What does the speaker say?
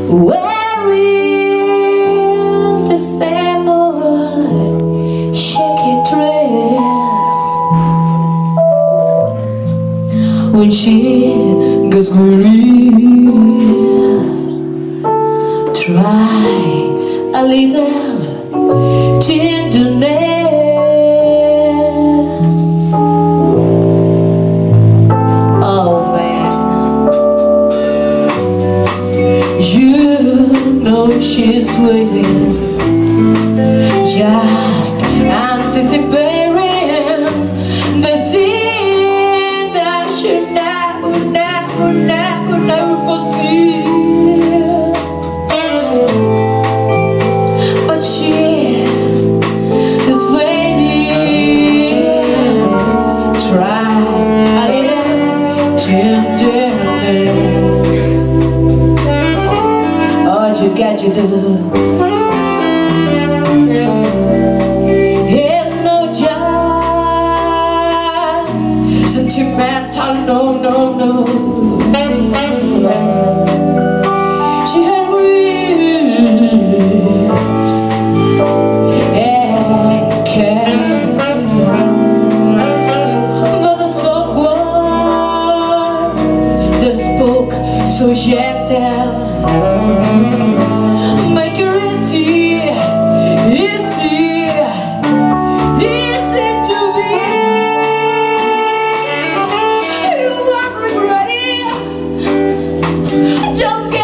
wearing the same old shaky dress. When she gets weary, try a little tenderness. Oh man, you know she's waiting, just anticipating the thing that she never possess. But she, this lady, try a little tenderness. All you got to do is no just sentimental, no. She had griefs and care, but the soft one that spoke so gentle, make her easy to be. You won't regret it. Don't